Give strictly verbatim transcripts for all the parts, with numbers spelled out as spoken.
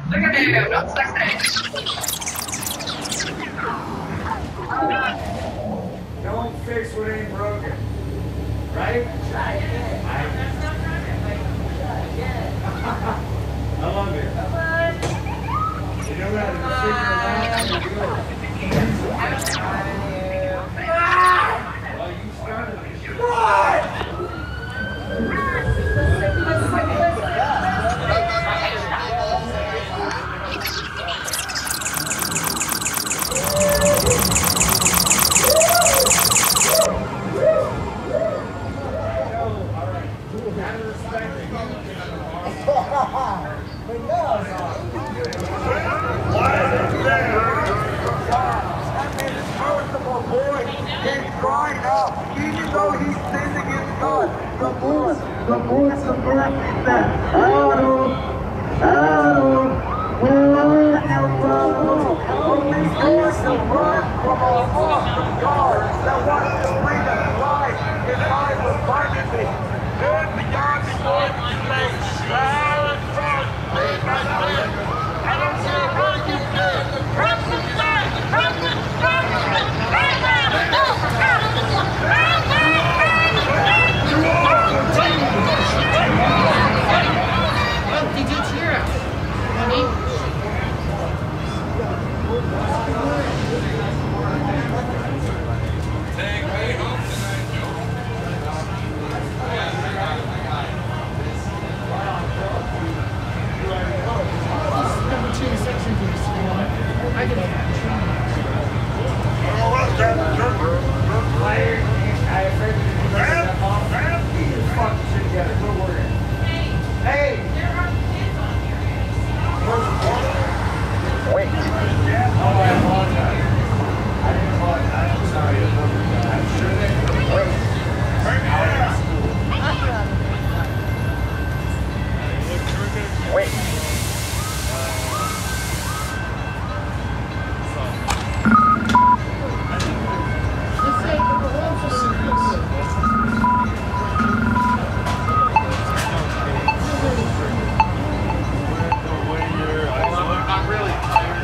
Look at him, not sexy. Don't fix what ain't broken. Right? Try again. That's not broken. Try again. I love it. Come on. You know how to figure it out. I'm trying to. Well, you started it. What? The voice, the voice of breath that Adam, Adam, where you go? Only voice of breath from our awesome God that wants to bring us life. His life was finding me. Good beyond the voice of space. Silent front. I don't care what you do. From the start, from the start, right now, no, no, no. Oh, did you cheer us, honey? Take me home tonight, Joe. Number two section for this one. I can Hey! Wait. Oh, I apologize. I didn't apologize. I'm sorry. I'm sure they... Wait. Wait. Let's say the whole facility. Not really.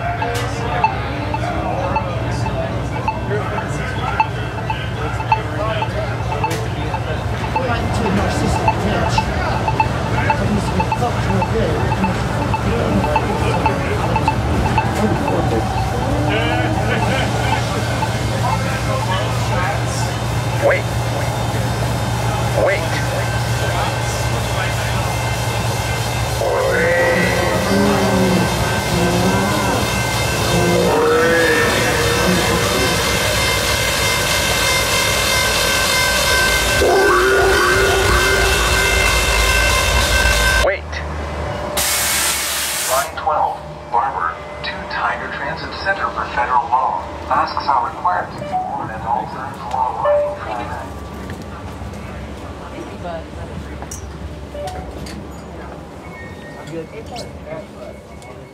Right into a narcissistic pitch. But he's been fucked to a bit. Wait. Wait. Wait. Line twelve, Barber, to Tiger Transit Center for federal loan. Masks are required to be worn at all third floor riding traffic. I'm good.